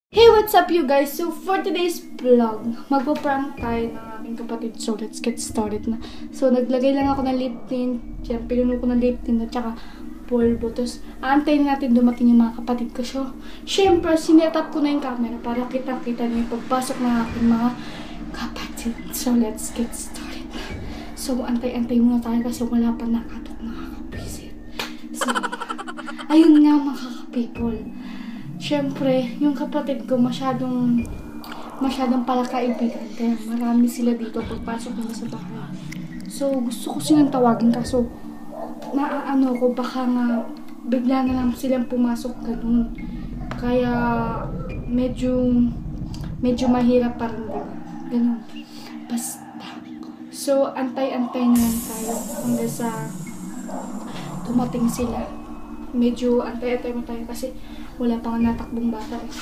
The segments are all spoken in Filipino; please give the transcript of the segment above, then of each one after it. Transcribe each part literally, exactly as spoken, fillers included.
Hey, what's up you guys? So, for today's vlog, magpo-prank tayo ng aking kapatid. So, let's get started na. So, naglagay lang ako ng lip tint. Diyan, pinuno ko ng lip tint at saka polvo. Tapos, aantayin natin dumating yung mga kapatid ko. So, syempre, sinetup ko na yung camera para kitang-kita niyo yung pagpasok ng aking mga kapatid. So, let's get started na. So, antay-antay muna tayo kasi wala pa nakatok nakakapisit. So, ayun nga mga ka-people. Siyempre, yung kapatid ko masyadong masyadong palakaibigan. Kaya marami sila dito pagpasok nila sa bahay. So, gusto ko silang tawagin kaso maaano ko baka nga bigla na lang silang pumasok ganun. Kaya medyo medyo mahirap pa rin diba? Ganun. Basta. So, antay-antay na lang tayo hanggang sa dumating sila. Medyo antay-antay mo tayo kasi wala pang natakbong bata eh.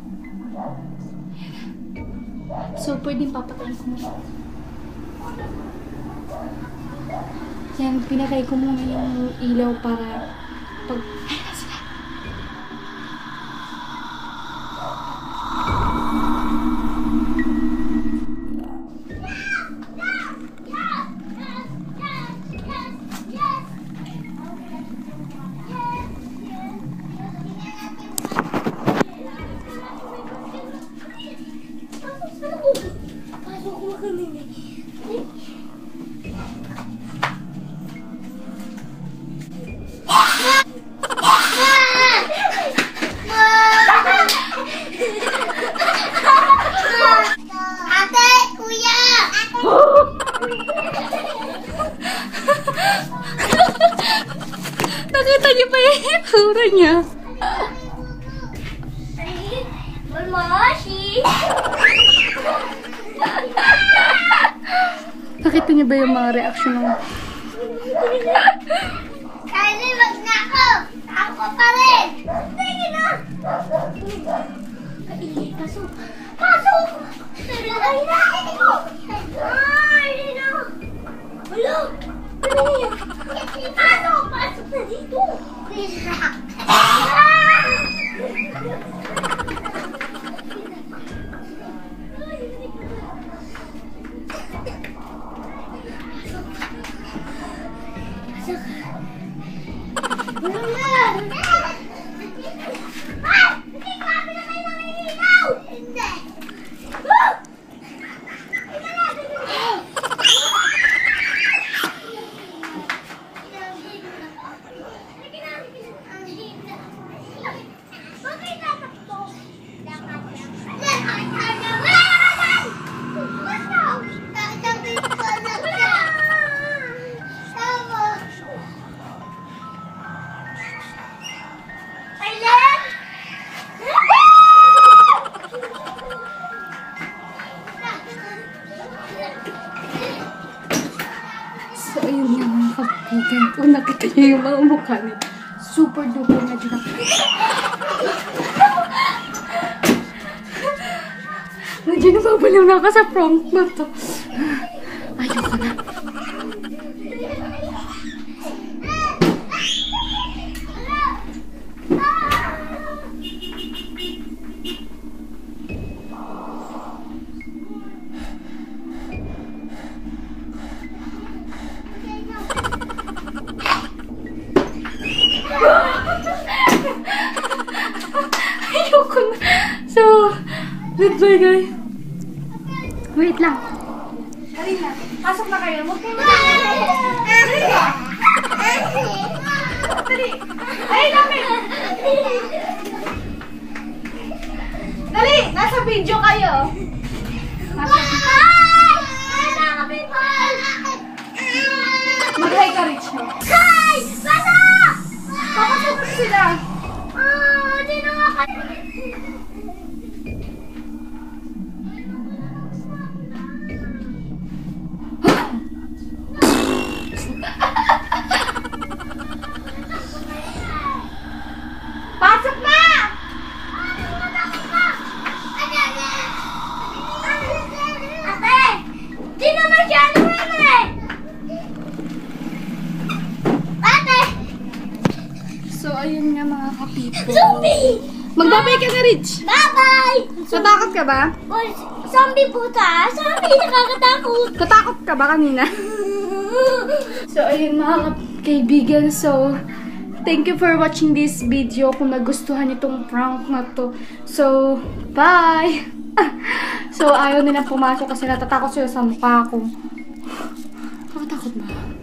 So, pwedeng papatayin ko muna. Yan, pinatay ko muna yung ilaw para pag... Ay, na sila! Nakita niyo pa yung itsura niya. Malmashi! Nakita niyo ba yung mga reaction ng... Kaya wag na ako! Ako pa rin! Sige na! Ay, pasok! Pasok! Ay, na! Ay, na! Wala! Ano niya? Pasok! Pasok na dito! So, ayun nga mga kapatid. Kung nakita niyo yung mga mukha niya, super duper na dyan. Nandiyan na babaliw na ako sa prank na to. Ayoko na. Ayoko na. So, goodbye guys. Wait lang. Dali na. Pasok na kayo. Huwag kayo na. Dali na. Dali. Ay, dami. Dali. Nasa video kayo. Nasa video. Mag-hi ka, Rich. Hi! Pasok! Papasok na sila. Oh, di na nga kayo. Pasok na! Ate! Di naman siya naman eh! Ate! So, ayun nga mga ka-people. Zombie! Magbabay ka na, Rich. Bye-bye! Natakot ka ba? Uy, zombie puta! Zombie, nakakatakot! Natakot ka ba kanina? So, ayun mga kaibigan. So, thank you for watching this video. Kung nagustuhan itong prank na to. So, bye! So, ayaw nila pumasok kasi natatakot sila sa mukha ko. Nakatakot ba?